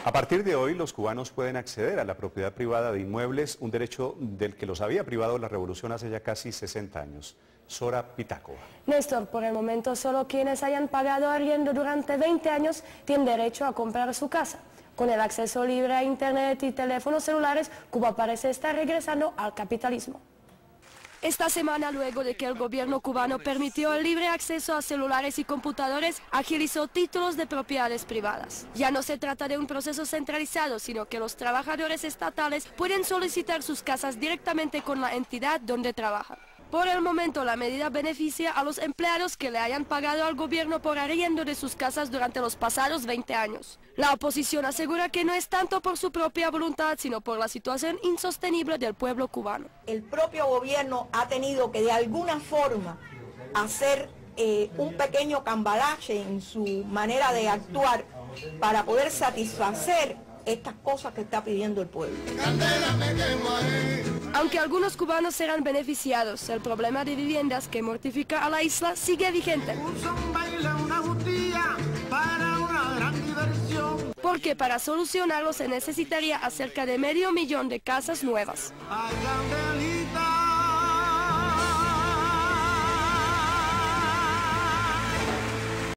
A partir de hoy, los cubanos pueden acceder a la propiedad privada de inmuebles, un derecho del que los había privado la revolución hace ya casi 60 años. Sora Pitácova. Néstor, por el momento solo quienes hayan pagado arriendo durante 20 años tienen derecho a comprar su casa. Con el acceso libre a internet y teléfonos celulares, Cuba parece estar regresando al capitalismo. Esta semana, luego de que el gobierno cubano permitió el libre acceso a celulares y computadores, agilizó títulos de propiedades privadas. Ya no se trata de un proceso centralizado, sino que los trabajadores estatales pueden solicitar sus casas directamente con la entidad donde trabajan. Por el momento, la medida beneficia a los empleados que le hayan pagado al gobierno por arriendo de sus casas durante los pasados 20 años. La oposición asegura que no es tanto por su propia voluntad, sino por la situación insostenible del pueblo cubano. El propio gobierno ha tenido que de alguna forma hacer un pequeño cambalache en su manera de actuar para poder satisfacer estas cosas que está pidiendo el pueblo. Aunque algunos cubanos serán beneficiados, el problema de viviendas que mortifica a la isla sigue vigente. Porque para solucionarlo se necesitaría a cerca de 500.000 de casas nuevas.